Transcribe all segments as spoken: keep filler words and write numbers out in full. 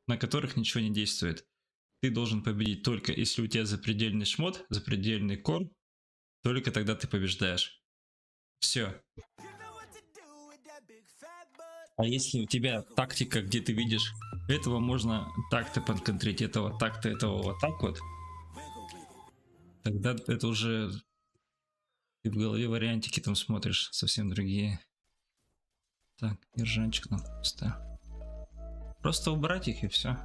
на которых ничего не действует. Ты должен победить только если у тебя запредельный шмот, запредельный кор, только тогда ты побеждаешь. Все. А если у тебя тактика, где ты видишь, этого можно так-то подконтрить, этого так-то, этого вот так вот, тогда это уже ты в голове вариантики там смотришь совсем другие. Так, ержанчик нам пусто. Просто убрать их и все.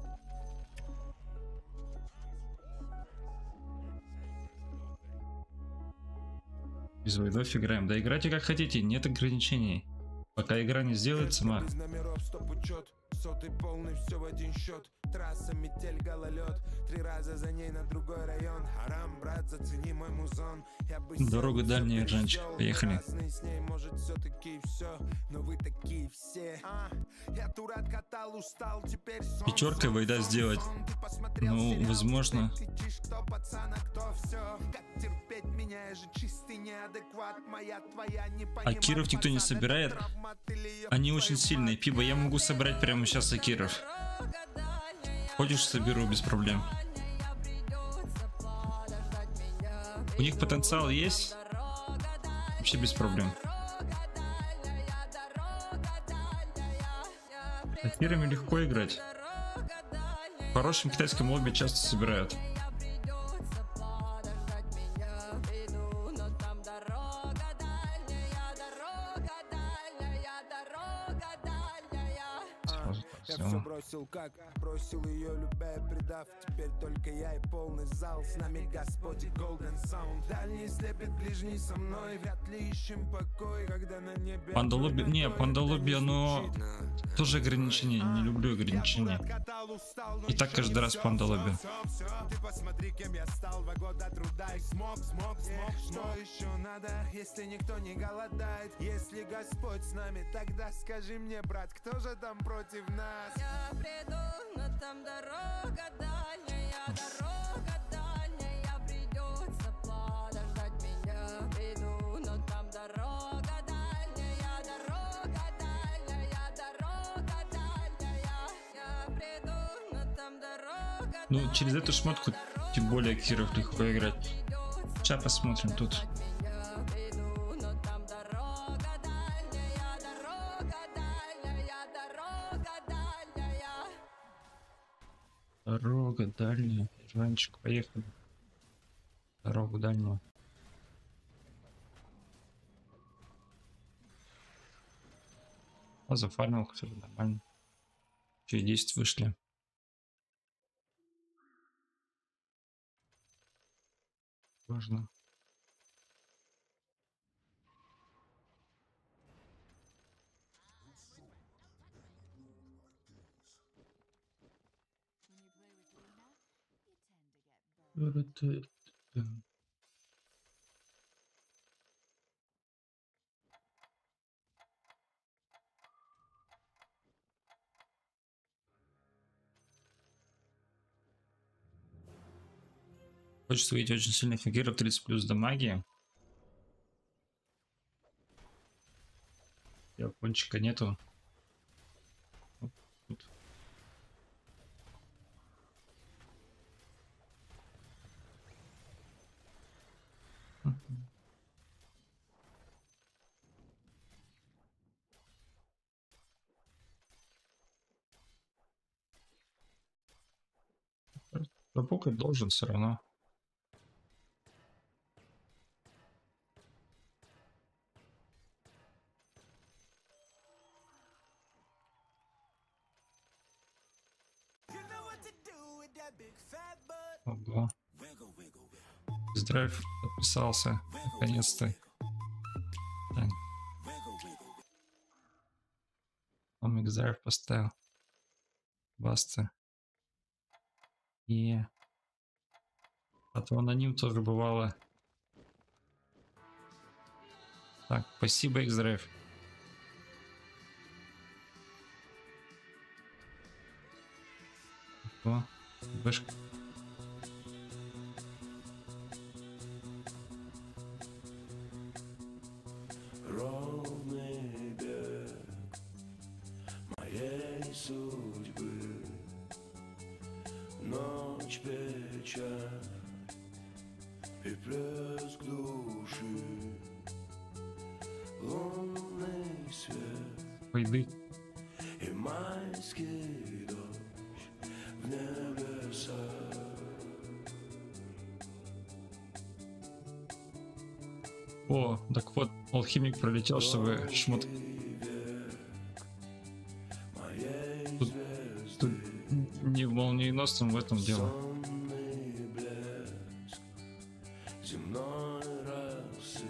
Без войдов играем. Да играйте как хотите, нет ограничений. Пока игра не сделает сама. Сотый полный, все в один счет. Трасса, метель, гололед. Три раза за ней на другой район. Харам, брат, зацени мой музон. Дорога дальняя, Жанчик. Поехали. С ней, может, все-таки все. Но вы такие все. А, я турат катал, устал, теперь сон. Пятеркой войда сделать. Ну, возможно. Кто пацан, а кто все. Как терпеть меня, я же чистый неадекват. Моя, твоя, не понимать. А Киров никто не собирает. Они очень сильные. Пиво, я могу собрать прямо сейчас Акиров. Хочешь, соберу без проблем. У них потенциал есть. Вообще без проблем. Акирами легко играть. В хорошем китайском лобби часто собирают. Я все бросил, как бросил ее, любя и предав. Теперь только я и полный зал. С нами Господь и Golden Sound. Дальний слепит, ближний со мной. Вряд ли ищем покой, когда на небе. Пандалоби, не, Пандалоби, оно тоже ограничение. Не люблю ограничения. И так каждый раз Пандалоби. Ты посмотри, кем я стал. Два года труда и смог, смог, смог. Что еще надо, если никто не голодает? Если Господь с нами, тогда скажи мне, брат, кто же там против нас? Я приду, но там дорога дальняя, дорога дальняя, придется подождать меня. Приду, но там дорога дальняя, дорога дальняя, дорога дальняя. Я приду, но там дорога. Ну, через эту шмотку, тем более Киров легко играть. Сейчас посмотрим тут. Дорога дальняя. Иванчик, поехали. Дорогу дальнюю. А зафармил, все нормально. Через десять вышли. Важно. Хочется увидеть очень сильных агиров, тридцать плюс дамаги. Япончика нету. Вот тут. Запукать должен все равно. Ого. Здрав подписался. Наконец-то. Он Микздрайв поставил. Баста. И... А то аноним тоже бывало. Так, спасибо, Xdrive. О, вышка. Ровный бег моей судьбы. еды. И майский дождь в небесах. О, так вот, алхимик пролетел, чтобы шмот... Тут, тут не в молниеносном в этом дело. Сонный блеск земной росы,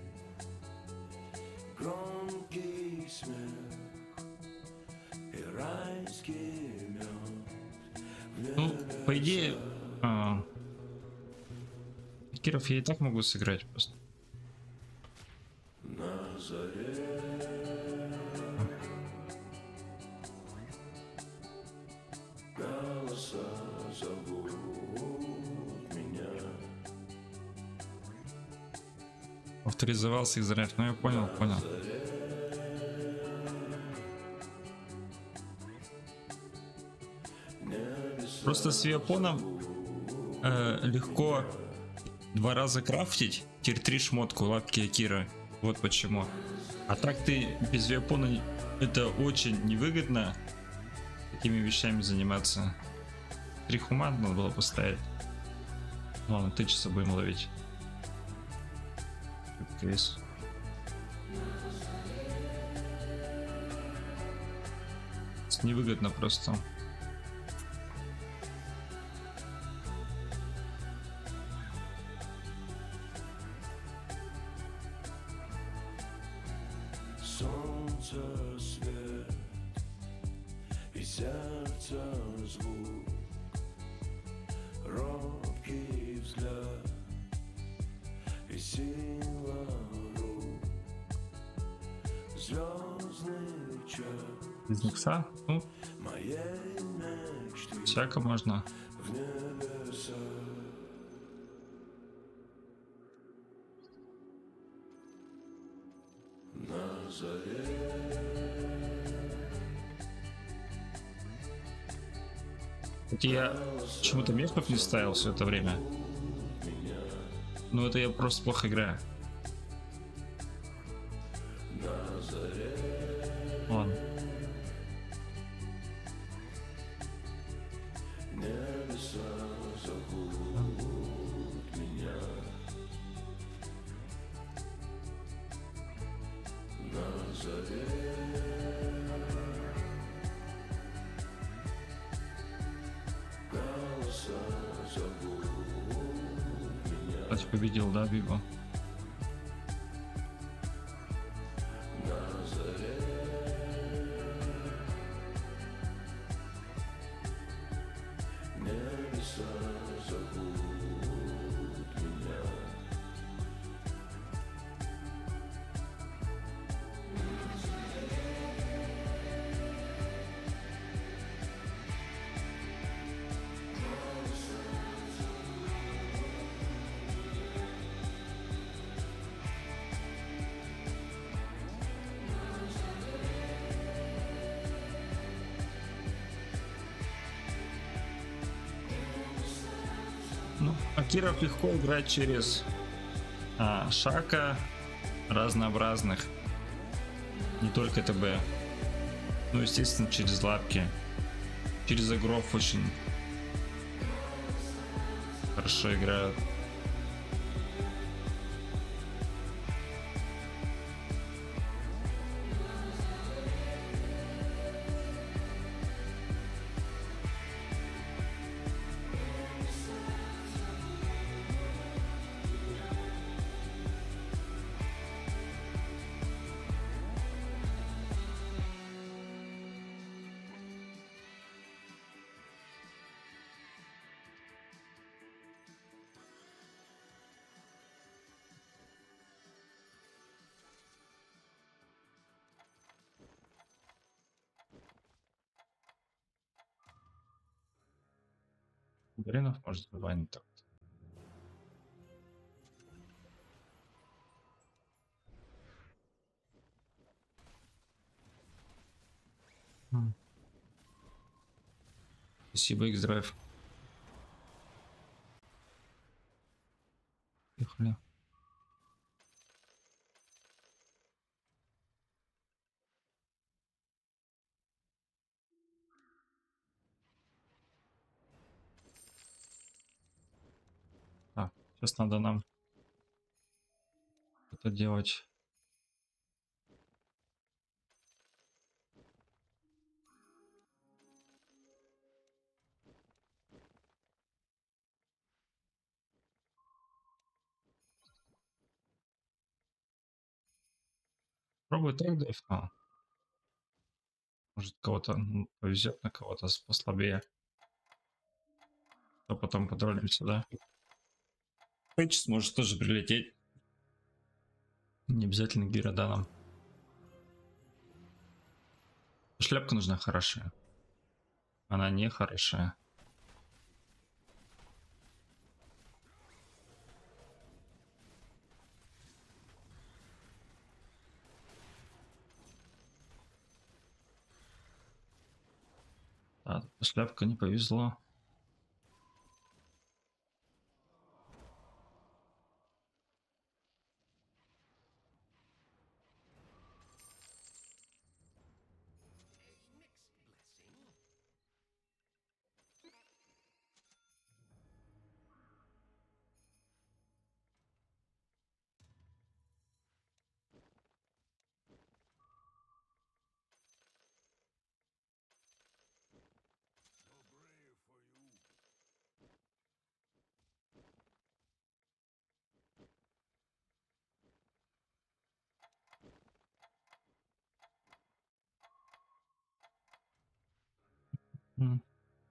громкий смех и райский мед в Ну, по идее, а, Киров я и так могу сыграть просто. на заре. Голоса зовут меня. Авторизовался Израиль. Ну я понял, понял. Просто с виапоном э, легко два раза крафтить, тир три шмотку, лапки Акира. Вот почему. А так ты без виапона это очень невыгодно такими вещами заниматься. Три хуман надо было поставить. Ладно, ты часа будем ловить. Кейс. Невыгодно просто. Солнце свет и сердце звук, робкий взгляд и сила рук, звездный час Из Никса? Ну, моей мечты всяко можно. в небесах. На заре. Вот я почему-то мехов не ставил все это время. Ну это я просто плохо играю. Ладно. Небеса зовут меня. На заре. Голоса зовут меня. Кстати, победил, да, Биго? На заре. Небеса зовут меня. Ну, Акиров легко играть через а, шака разнообразных. Не только ТБ. Ну, естественно, через лапки. Через агров очень хорошо играют. Горинов может забанить так. Спасибо, X-Drive. Поехали. Сейчас надо нам это делать. Пробуй так дефнул. Может, кого-то повезет, на кого-то послабее. То потом подролимся, да? Пэтч может тоже прилететь. Не обязательно гира, да, нам. Шляпка нужна хорошая. Она не хорошая. Да, шляпка не повезло. М.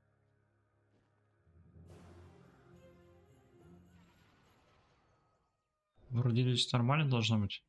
Вроде здесь нормально должно быть.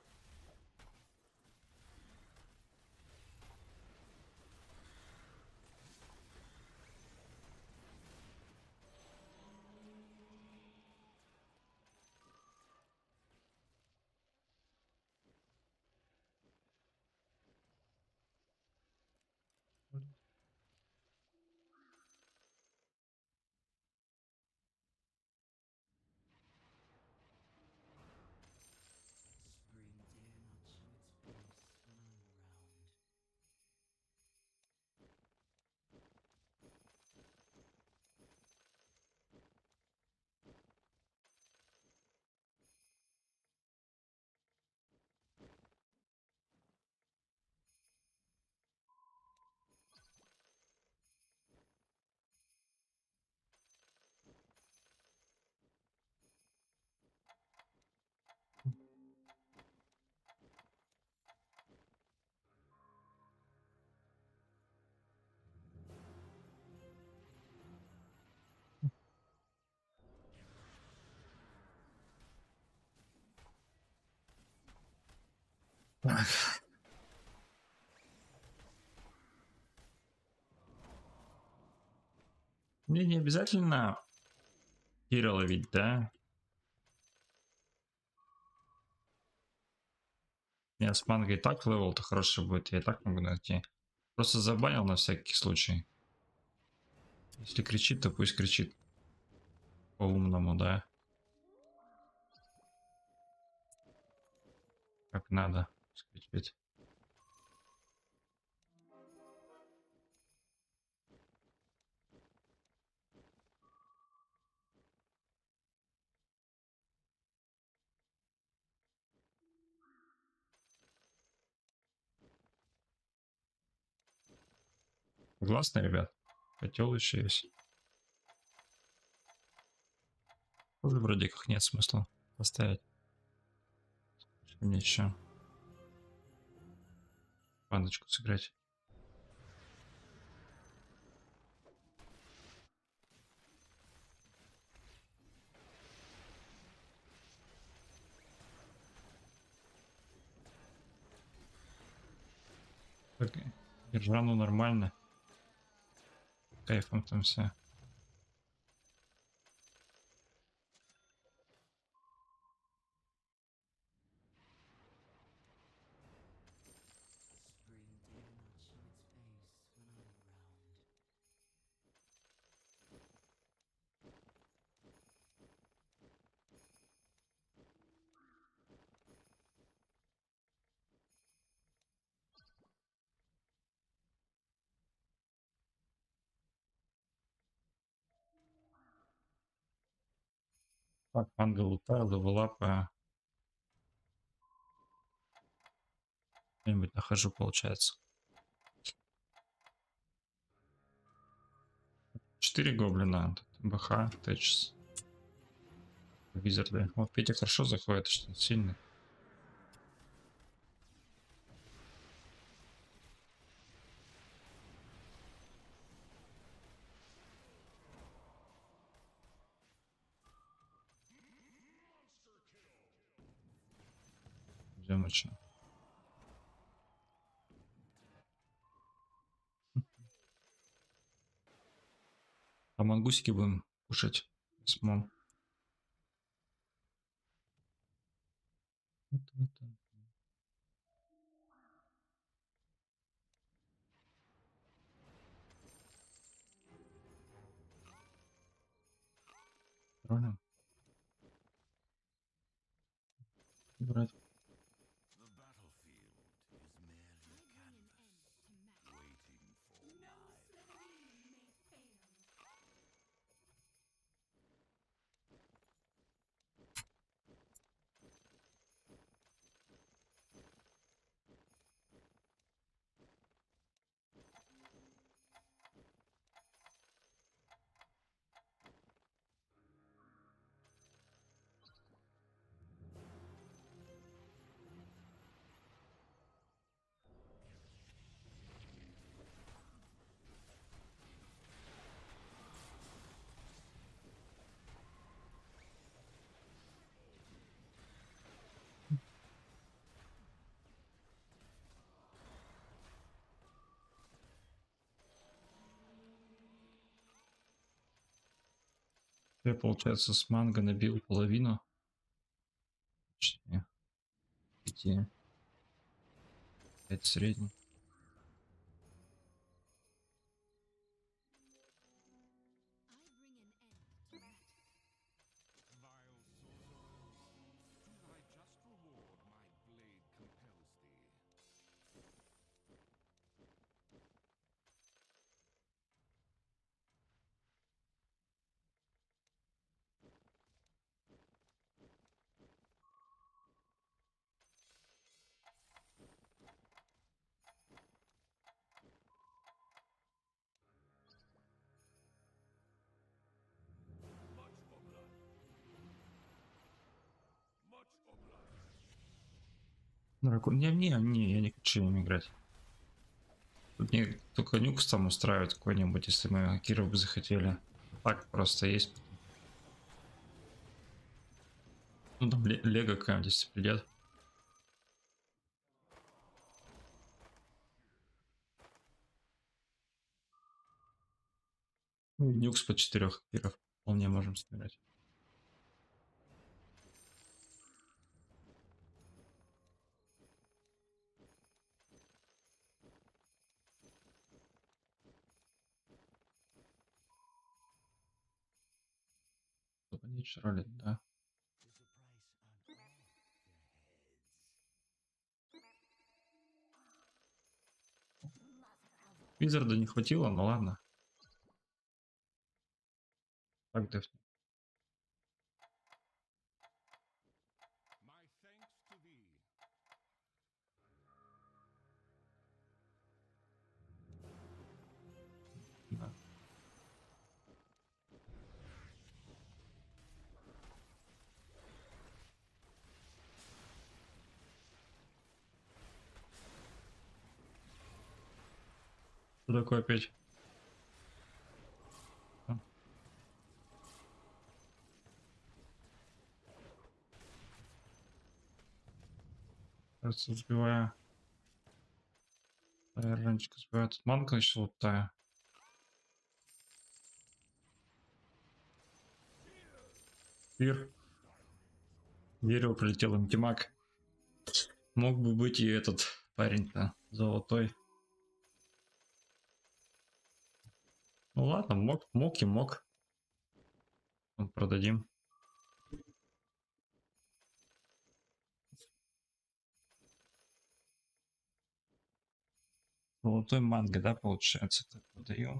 Так. Мне не обязательно Кира ловить, да? Я с мангой и так левел-то хороший будет, я и так могу найти. Просто забанил на всякий случай. Если кричит, то пусть кричит по-умному, да? Как надо кричить. Согласны, ребят? Котел еще есть. Тоже вроде как нет смысла поставить. Мне еще пандочку сыграть. Так, Ержану нормально. Кайфом там все. Так, манга лутаю, левелапаю. Что-нибудь нахожу, получается. Четыре гоблина. БХ, Тэчс. Визарды. Вот Петя хорошо заходит, что сильный. Демочно. А мангусики будем кушать с мом. Правильно? Брать. Я, получается, с манго набил половину. Точнее, пяти. пять средний. Дракон. Не, не, не, я не хочу им играть. Тут мне только нюкс там устраивает какой-нибудь, если мы Киров бы захотели. Так просто есть. Ну там Лего какая-нибудь, если придет. Ну, нюкс по четырех Киров вполне можем собирать. Не ролит, да. Визарда не хватило, ну ладно. Так, деф. Да. Что такое опять? А. Кажется, сбивая. Ранечка сбивает. Манка еще лутая. Пир. Дерево прилетел антимаг. Мог бы быть и этот парень-то золотой. Ну ладно, мог, мог и мог. Продадим. Золотой манго, да, получается, так продаем.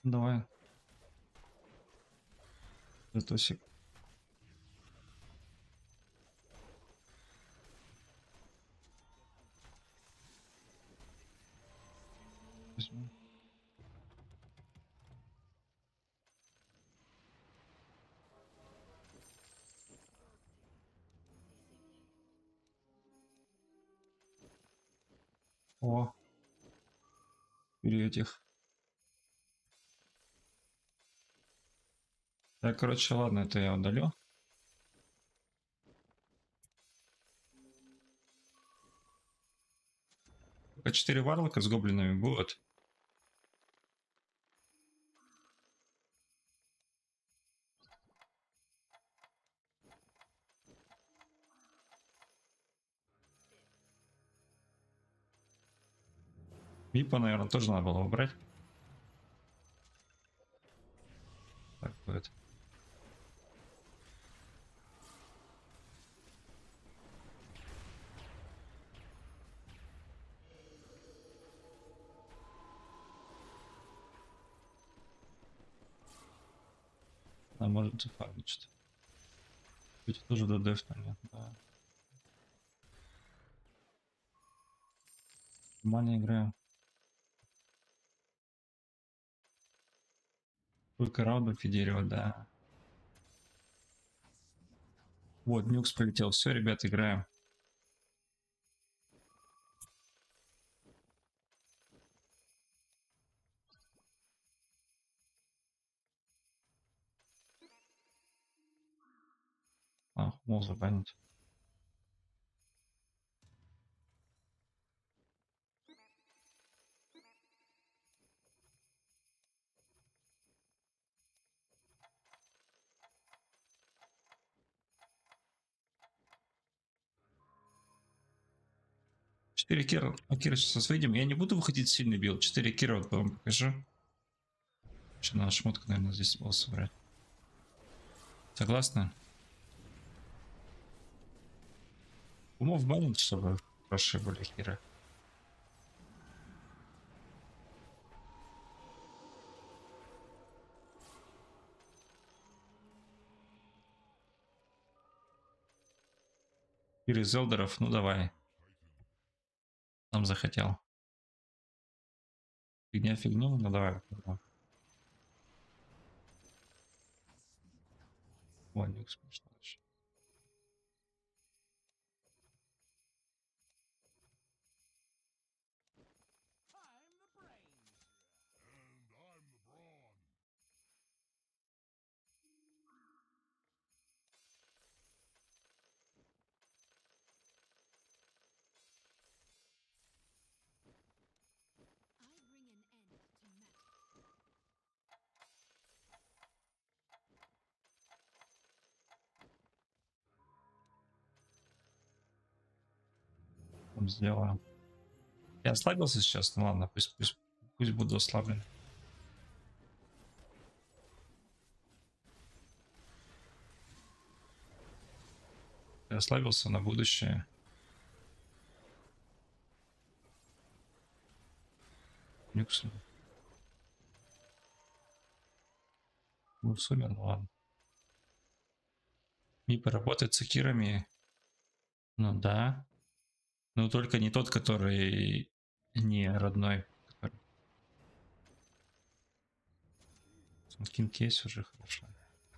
Давай. Затосик. Возьму. О. Или этих. Так, короче, ладно, это я удалю. По четыре варлока с гоблинами будут. Випа, наверное, тоже надо было убрать. Так будет. А может зафармить что-то. Эти тоже до дефта нет, да. Нормально играем. Сколько раундов и дерево, да. Вот, нюкс полетел. Все, ребят, играем. А, мол забанить. четыре кира. А кира сейчас выйдем. Я не буду выходить сильный билд. четыре кира вот вам покажу. Еще надо шмотку, наверное, здесь было собрать. Согласны? Умов банить, чтобы хорошие были хиры. Хиры из элдеров, ну давай. Сам захотел. Фигня фигню, ну давай. О, нюкс пошла дальше. Сделаем. Я ослабился сейчас, ну ладно, пусть, пусть, пусть буду ослаблен. Я ослабился на будущее. Нюкс. Ну, сумер, ну ладно. И поработать с акирами. Ну да. Но только не тот, который не родной. Скин кейс уже хорошо.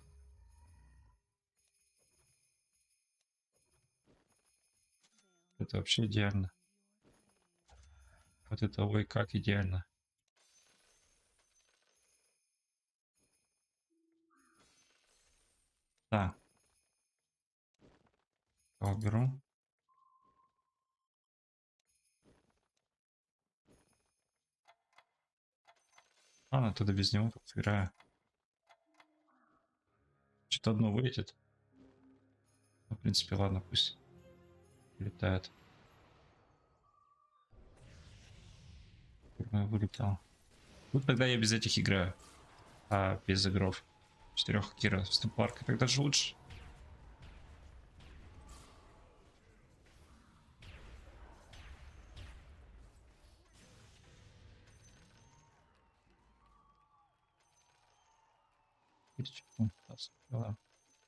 Это вообще идеально. Вот это ой как идеально. Да. Я уберу. А, ну тогда без него тут играю. Что-то одно вылетит. Ну, в принципе, ладно, пусть летает. Вылетел. Ну тогда я без этих играю. А без игров. Четырех кира с темпларкой. Тогда же лучше. Перечекну. Раз, два.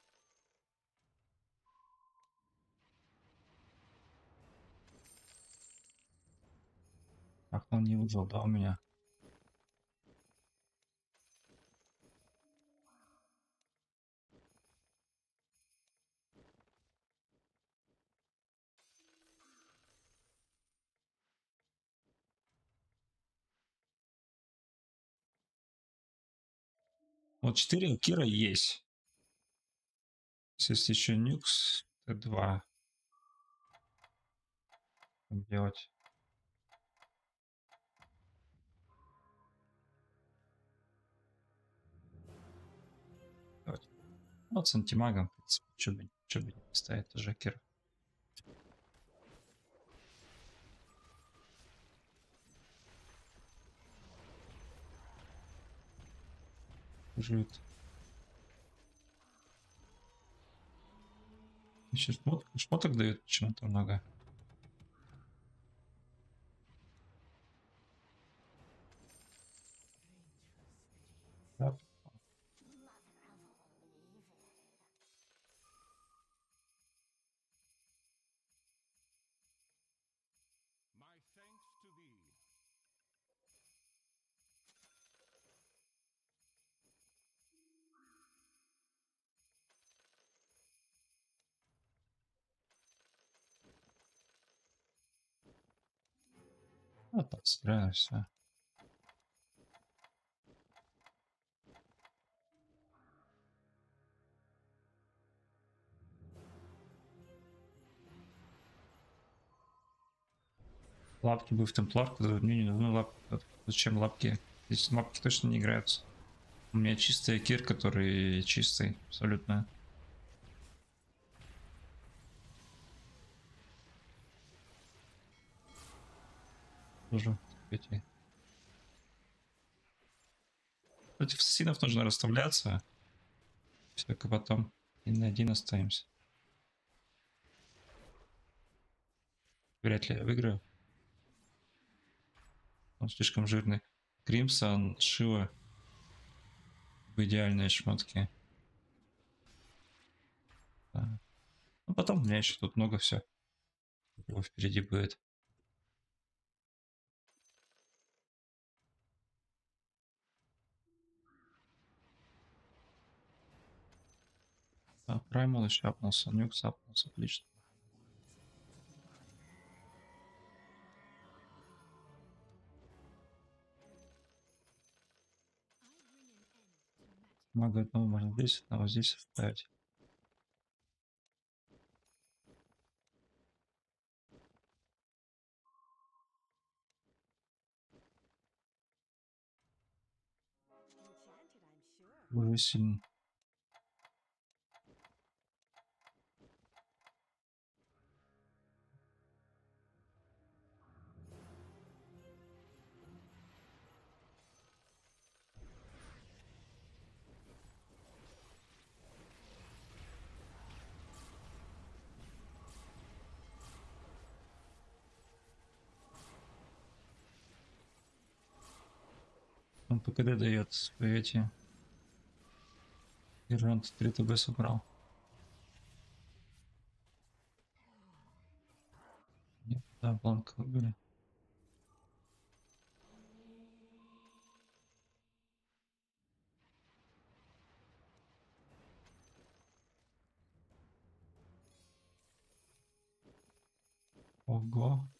Ах, он не выжил, да, у меня. Вот четыре Кира есть. Если еще Нюкс, Т два. Как делать? Давайте. Вот с антимагом, в принципе, что бы, что бы не поставить, тоже Кир. Жит. Еще шмот, шмоток дают почему-то много. Да. Вот так собираю все. Лапки бы в темпларку, мне не нужны лапки. Зачем лапки? Здесь лапки точно не играются. У меня чистый Кир, который чистый, абсолютно. Тоже эти. Против ассасинов нужно расставляться. Только потом и на один остаемся. Вряд ли я выиграю. Он слишком жирный. Кримсон, Шива. В идеальные шмотки. Да. Ну потом у меня еще тут много все. Впереди будет. А, Праймал еще апнулся, Нюкс апнулся, отлично. Мага одного можно здесь, одного здесь оставить. Уже сильно. Он ПКД дает эти. Герант три ТБ собрал. Нет, да, бланк выбили. Ого.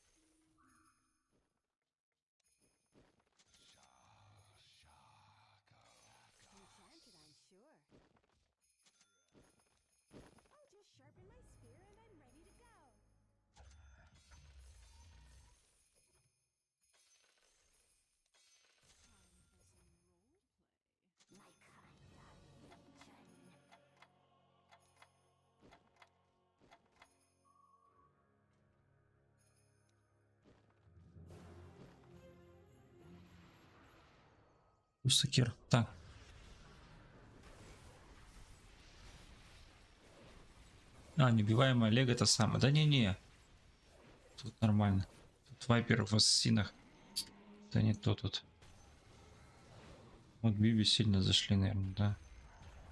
Кир. Так. А, неубиваемая Лего это самое. Да не-не. Тут нормально. Тут вайпер в ассасинах. Это не то тут. Вот Биби сильно зашли, наверное, да.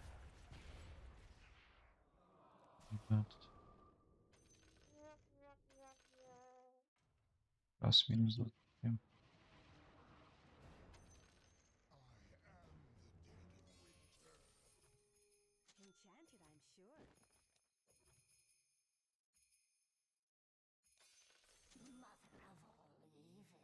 Этот. Раз минус двадцать семь. Enchanted, I'm sure. Mother of all evil.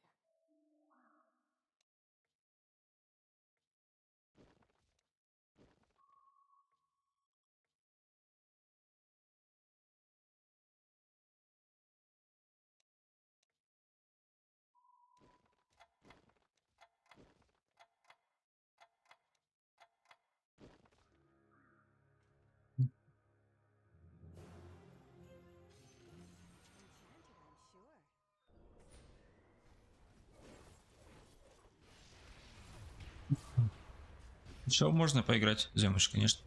Enchanted, I'm sure. Еще можно поиграть, Земыч, конечно.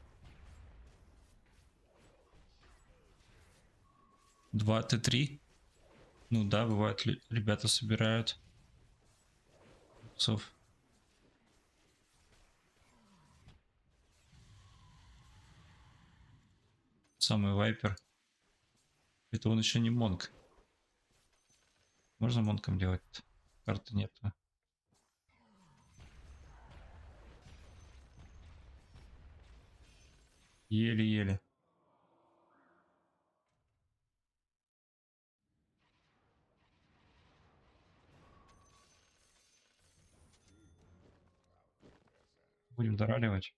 два тэ три. Ну да, бывает, ли- ребята собирают. Псов. Самый вайпер. Это он еще не монк. Можно монком делать? Карты нету. Еле-еле. Будем дораливать.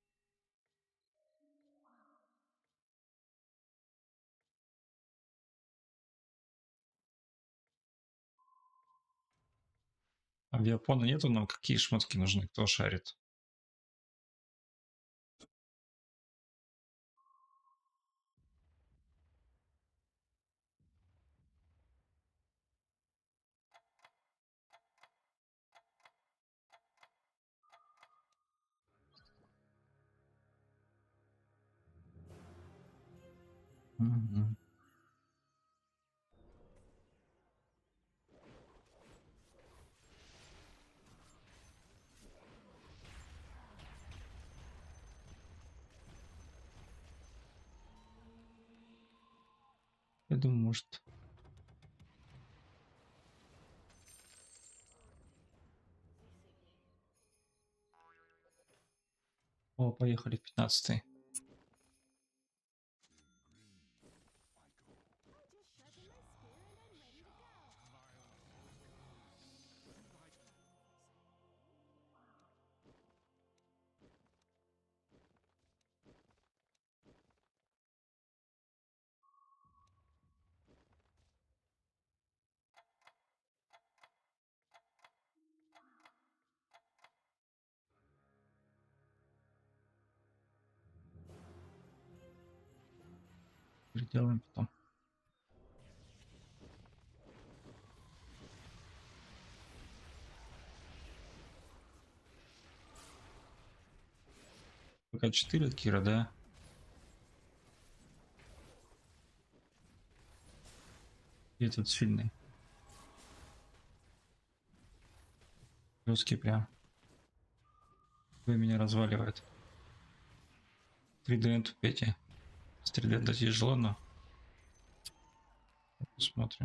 Авиапона нету, нам какие шмотки нужны, кто шарит? Мгм. Я думаю, может... О, поехали в пятнадцатый. I just sharpened my spear and I'm ready to go. Сделаем потом. Пока четыре Кира, да? И этот сильный. Русский прям. Вы меня разваливает. три дэ в Пете. С три дэ тяжело, но... Посмотрим.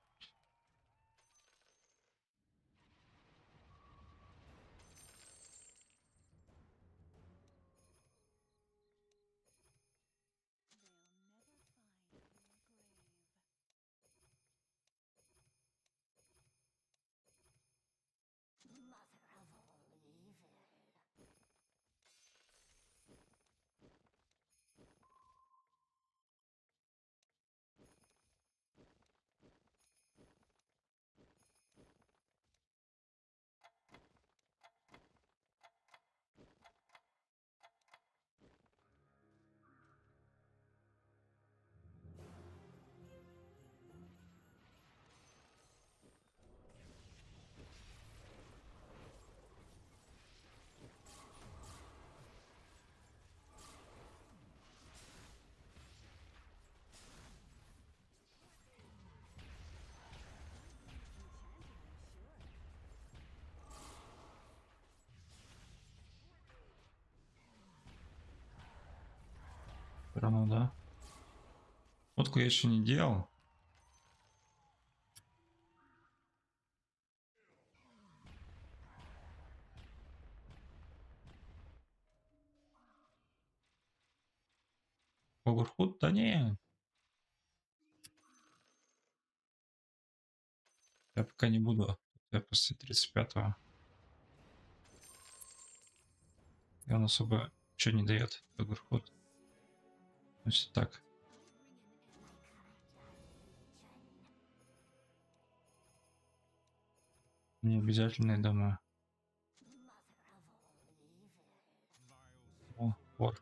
They'll never find your grave. Mother of all evil. Рано, да? Фотку я еще не делал. Оверхуд? Да не. Я пока не буду. Я после тридцать пятого. И он особо ничего не дает. Оверхуд. Значит так. Не обязательно, я думаю. О, вор.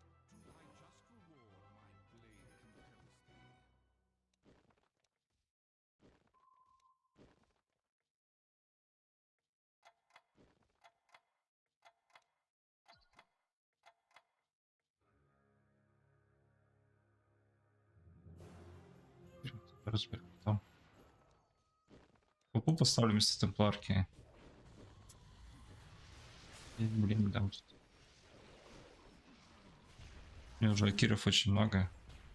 Разбер потом. Попу поставлю вместо темпларки. И, блин, да. У меня уже акиров очень много.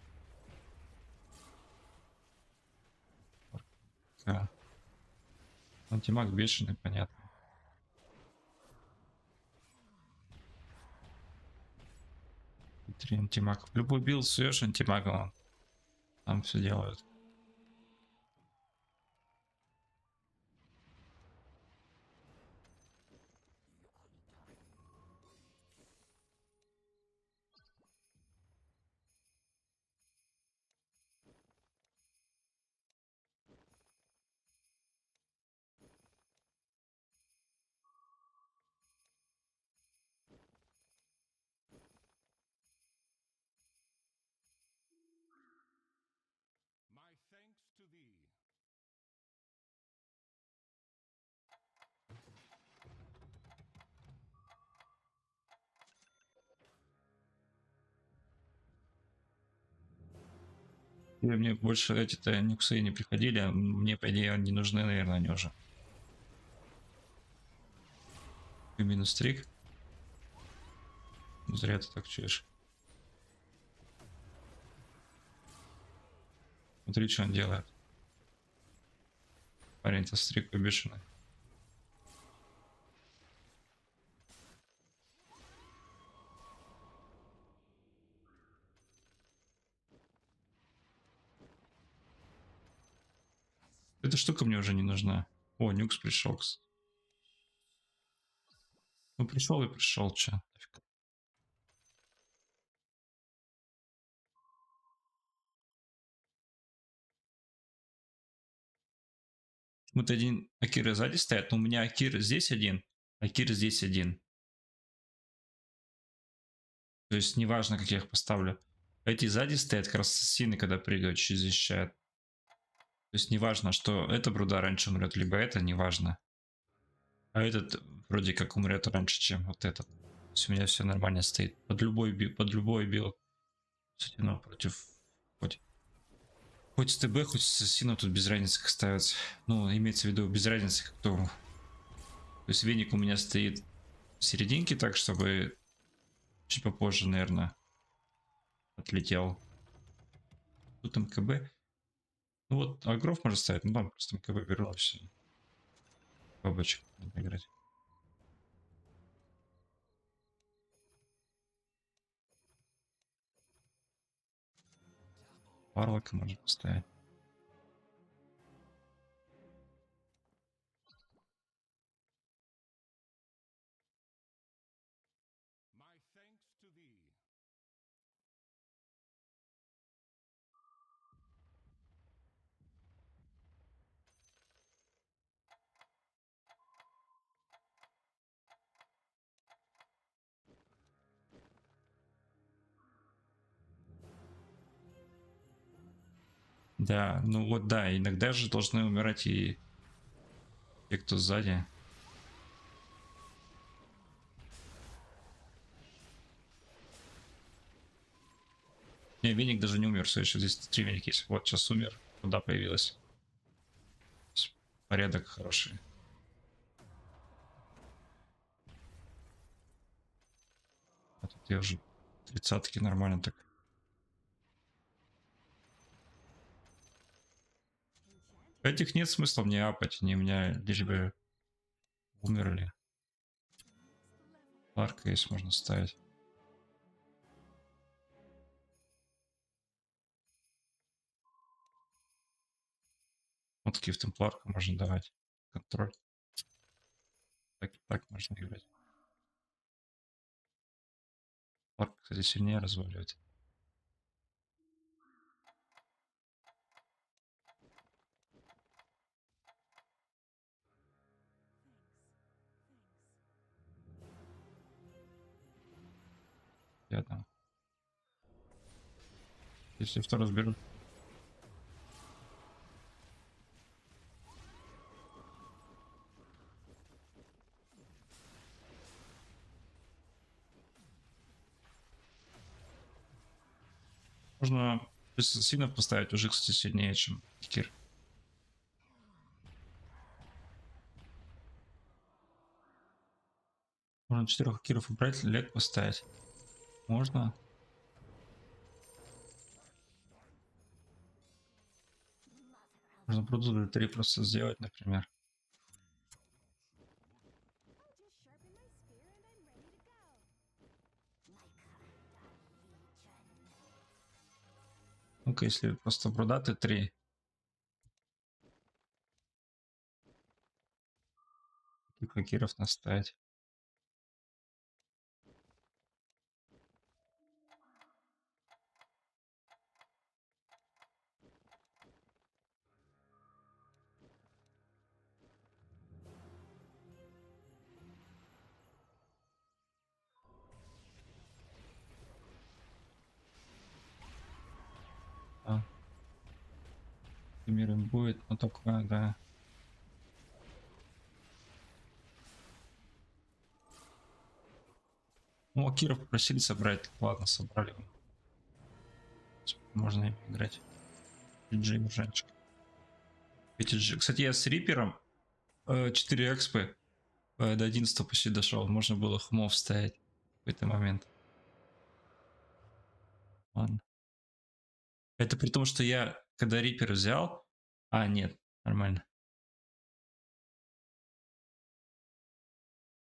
Да. Антимаг бешеный, понятно. Три антимаг. Любой билд суешь антимага, он там все делают. My thanks to thee. И мне больше эти-то нюксы не приходили, а мне, по идее, они нужны, наверное, они уже. И минус трик. Зря ты так чуешь. Смотри, что он делает. Парень-то стрик бешеный. Эта штука мне уже не нужна. О, нюкс пришел. Ну пришел и пришел, че. Вот один Акира сзади стоит, но у меня Акир здесь один, Акир здесь один. То есть неважно, как я их поставлю. Эти сзади стоят, как раз ассасины, когда прыгают, чуть защищают. То есть неважно, что эта бруда раньше умрет, либо это, неважно. А этот вроде как умрет раньше, чем вот этот. То есть у меня все нормально стоит. Под любой билд, под любой билд. Кстати, ну, против... Хоть, хоть с ТБ, хоть с ассасином тут без разницы как ставится. Ну, имеется в виду без разницы, кто... То есть веник у меня стоит в серединке так, чтобы чуть попозже, наверное, отлетел. Тут МКБ. Ну вот, агров можно ставить, ну там просто МКБ беру и все. Бабочек надо играть. Варлока можно поставить. My thanks to thee. Да, ну вот да, иногда же должны умирать и те, кто сзади. Не, веник даже не умер, все еще здесь три веника есть. Вот сейчас умер, куда появилась. Порядок хороший. А тут я уже тридцатки нормально так. Этих нет смысла мне апать, они у меня лишь бы умерли. Ларка есть, можно ставить. Вот такие в темпларку можно давать. Контроль. Так и так можно играть. Ларка, кстати, сильнее разваливает. Я там. Если что разберу. Можно без ассасинов поставить, уже, кстати, сильнее, чем Кир. Можно четырех киров убрать, лег поставить. Можно. Можно Брудзу три просто сделать, например. Ну-ка, если просто Брудаты три. И хакеров наставить. А. Мир им будет, но только, да. Ну, Акиров попросили собрать. Ладно, собрали. Можно им играть. Джей Жанчик. Кстати, я с Рипером четыре экспы до одиннадцатого почти дошел. Можно было хмов ставить в какой-то момент. Ладно. Это при том, что я, когда Рипер взял... А, нет, нормально.